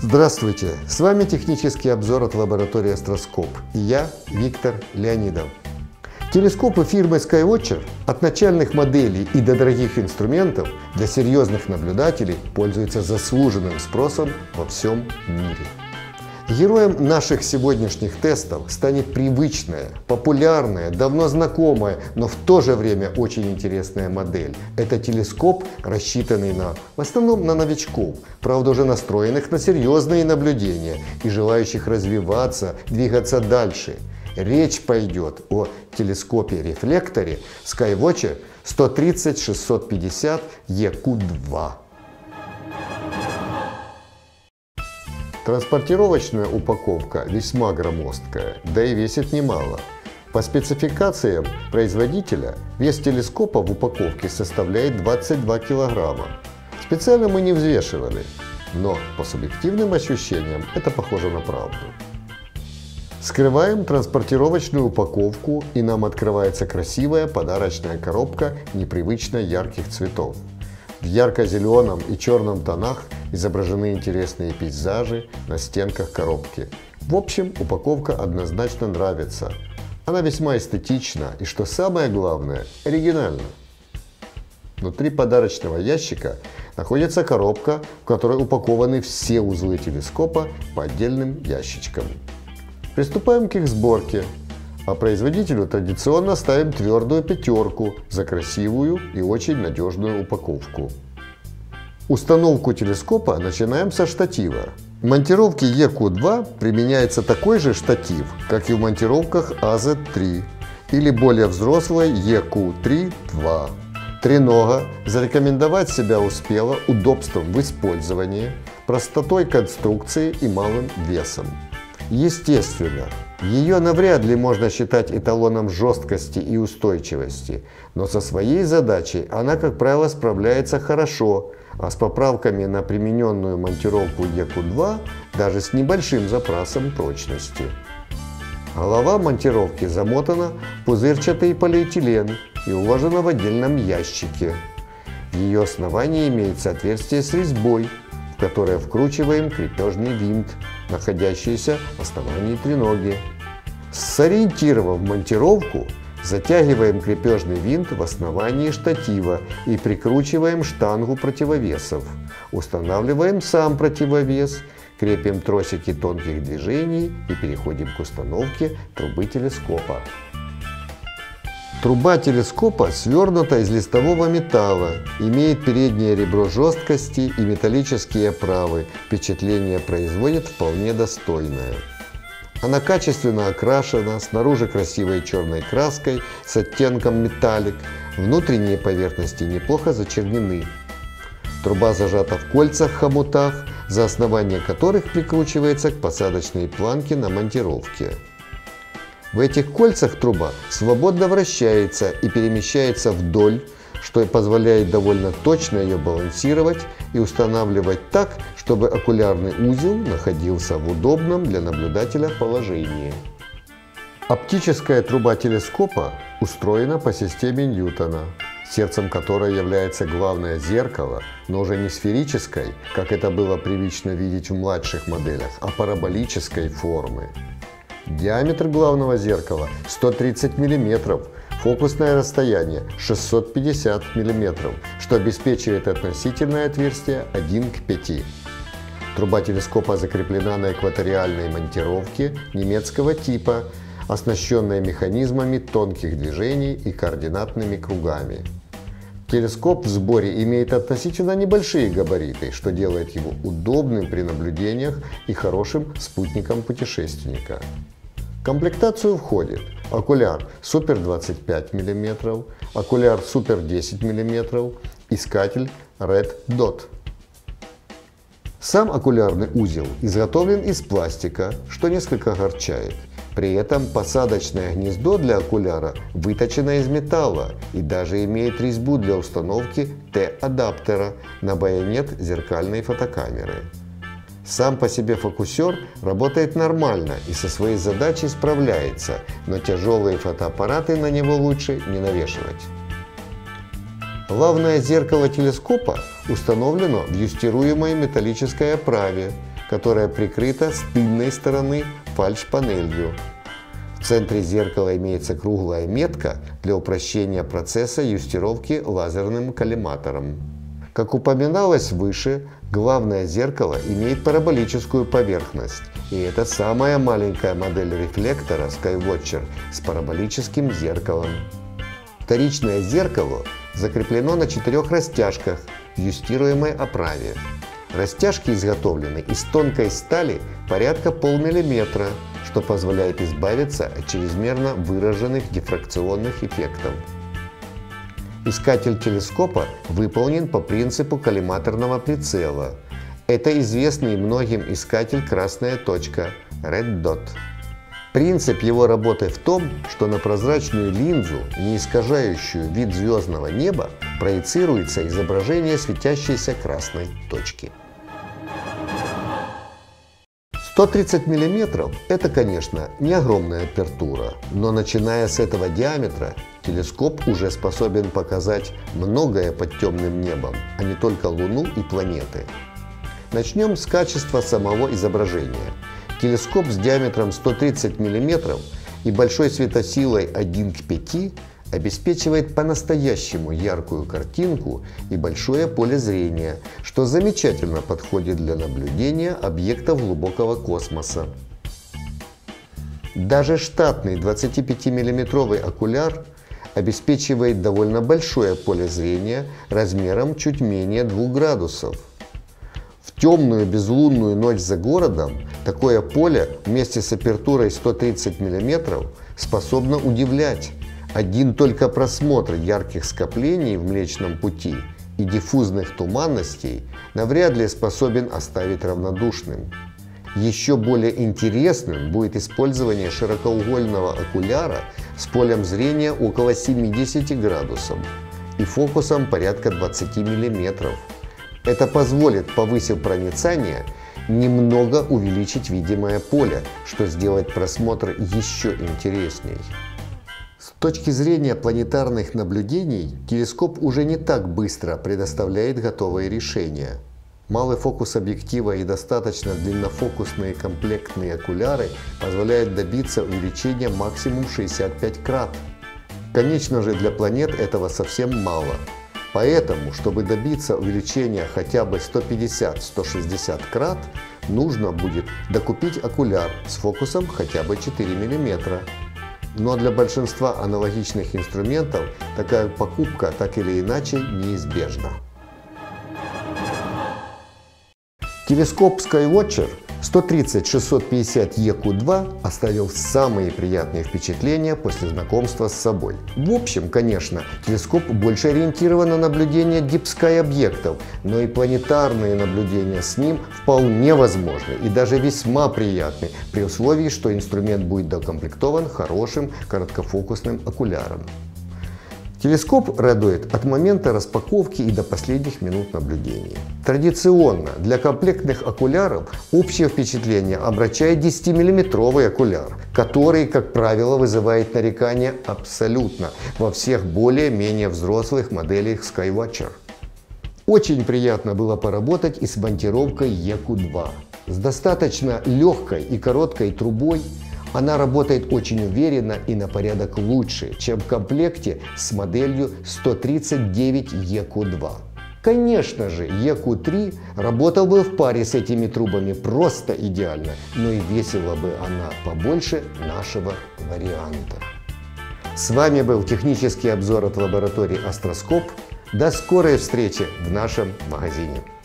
Здравствуйте! С вами технический обзор от лаборатории Астроскоп и я, Виктор Леонидов. Телескопы фирмы SkyWatcher от начальных моделей и до дорогих инструментов для серьезных наблюдателей пользуются заслуженным спросом во всем мире. Героем наших сегодняшних тестов станет привычная, популярная, давно знакомая, но в то же время очень интересная модель. Это телескоп, рассчитанный в основном на новичков, правда уже настроенных на серьезные наблюдения и желающих развиваться, двигаться дальше. Речь пойдет о телескопе-рефлекторе SkyWatcher 130-650 EQ2. Транспортировочная упаковка весьма громоздкая, да и весит немало. По спецификациям производителя вес телескопа в упаковке составляет 22 килограмма. Специально мы не взвешивали, но по субъективным ощущениям это похоже на правду. Скрываем транспортировочную упаковку, и нам открывается красивая подарочная коробка непривычно ярких цветов. В ярко-зеленом и черном тонах изображены интересные пейзажи на стенках коробки. В общем, упаковка однозначно нравится. Она весьма эстетична и, что самое главное, оригинальна. Внутри подарочного ящика находится коробка, в которой упакованы все узлы телескопа по отдельным ящичкам. Приступаем к их сборке. А производителю традиционно ставим твердую пятерку за красивую и очень надежную упаковку. Установку телескопа начинаем со штатива. В монтировке EQ2 применяется такой же штатив, как и в монтировках AZ3 или более взрослой EQ3-2. Тренога зарекомендовать себя успела удобством в использовании, простотой конструкции и малым весом. Естественно, ее навряд ли можно считать эталоном жесткости и устойчивости, но со своей задачей она, как правило, справляется хорошо, а с поправками на примененную монтировку EQ2 даже с небольшим запасом прочности. Голова монтировки замотана в пузырчатый полиэтилен и уложена в отдельном ящике. В ее основании имеется отверстие с резьбой, в которое вкручиваем крепежный винт, находящийся в основании треноги. Сориентировав монтировку, затягиваем крепежный винт в основании штатива и прикручиваем штангу противовесов. Устанавливаем сам противовес, крепим тросики тонких движений и переходим к установке трубы телескопа. Труба телескопа свернута из листового металла, имеет переднее ребро жесткости и металлические оправы. Впечатление производит вполне достойное. Она качественно окрашена, снаружи красивой черной краской с оттенком металлик, внутренние поверхности неплохо зачернены. Труба зажата в кольцах-хомутах, за основание которых прикручивается к посадочной планке на монтировке. В этих кольцах труба свободно вращается и перемещается вдоль, что позволяет довольно точно ее балансировать и устанавливать так, чтобы окулярный узел находился в удобном для наблюдателя положении. Оптическая труба телескопа устроена по системе Ньютона, сердцем которой является главное зеркало, но уже не сферической, как это было привычно видеть в младших моделях, а параболической формы. Диаметр главного зеркала 130 мм, фокусное расстояние 650 мм, что обеспечивает относительное отверстие 1 к 5. Труба телескопа закреплена на экваториальной монтировке немецкого типа, оснащенная механизмами тонких движений и координатными кругами. Телескоп в сборе имеет относительно небольшие габариты, что делает его удобным при наблюдениях и хорошим спутником путешественника. В комплектацию входит окуляр Супер 25 мм, окуляр Супер 10 мм, искатель Red Dot. Сам окулярный узел изготовлен из пластика, что несколько огорчает. При этом посадочное гнездо для окуляра выточено из металла и даже имеет резьбу для установки Т-адаптера на байонет зеркальной фотокамеры. Сам по себе фокусер работает нормально и со своей задачей справляется, но тяжелые фотоаппараты на него лучше не навешивать. Главное зеркало телескопа установлено в юстируемой металлической оправе, которая прикрыта с тыльной стороны фальш-панелью. В центре зеркала имеется круглая метка для упрощения процесса юстировки лазерным коллиматором. Как упоминалось выше, главное зеркало имеет параболическую поверхность, и это самая маленькая модель рефлектора Skywatcher с параболическим зеркалом. Вторичное зеркало закреплено на 4 растяжках в юстируемой оправе. Растяжки изготовлены из тонкой стали порядка полмиллиметра, что позволяет избавиться от чрезмерно выраженных дифракционных эффектов. Искатель телескопа выполнен по принципу коллиматорного прицела. Это известный многим искатель «красная точка» Red Dot. Принцип его работы в том, что на прозрачную линзу, не искажающую вид звездного неба, проецируется изображение светящейся красной точки. 130 мм – это, конечно, не огромная апертура, но начиная с этого диаметра телескоп уже способен показать многое под темным небом, а не только Луну и планеты. Начнем с качества самого изображения. Телескоп с диаметром 130 мм и большой светосилой 1 к 5 обеспечивает по-настоящему яркую картинку и большое поле зрения, что замечательно подходит для наблюдения объектов глубокого космоса. Даже штатный 25-мм окуляр обеспечивает довольно большое поле зрения размером чуть менее 2 градусов. В темную безлунную ночь за городом такое поле вместе с апертурой 130 мм способно удивлять. Один только просмотр ярких скоплений в Млечном Пути и диффузных туманностей навряд ли способен оставить равнодушным. Еще более интересным будет использование широкоугольного окуляра с полем зрения около 70 градусов и фокусом порядка 20 мм. Это позволит, повысив проницание, немного увеличить видимое поле, что сделает просмотр еще интересней. С точки зрения планетарных наблюдений, телескоп уже не так быстро предоставляет готовые решения. Малый фокус объектива и достаточно длиннофокусные комплектные окуляры позволяют добиться увеличения максимум 65 крат. Конечно же, для планет этого совсем мало. Поэтому, чтобы добиться увеличения хотя бы 150-160 крат, нужно будет докупить окуляр с фокусом хотя бы 4 мм. Но для большинства аналогичных инструментов такая покупка так или иначе неизбежна. Телескоп Skywatcher 130-650 EQ2 оставил самые приятные впечатления после знакомства с собой. В общем, конечно, телескоп больше ориентирован на наблюдение Deep Sky объектов, но и планетарные наблюдения с ним вполне возможны и даже весьма приятны, при условии, что инструмент будет докомплектован хорошим короткофокусным окуляром. Телескоп радует от момента распаковки и до последних минут наблюдений. Традиционно для комплектных окуляров общее впечатление омрачает 10-мм окуляр, который, как правило, вызывает нарекания абсолютно во всех более-менее взрослых моделях Skywatcher. Очень приятно было поработать и с монтировкой EQ2. С достаточно легкой и короткой трубой она работает очень уверенно и на порядок лучше, чем в комплекте с моделью 139 EQ2. Конечно же, EQ3 работал бы в паре с этими трубами просто идеально, но и весила бы она побольше нашего варианта. С вами был технический обзор от лаборатории Астроскоп. До скорой встречи в нашем магазине.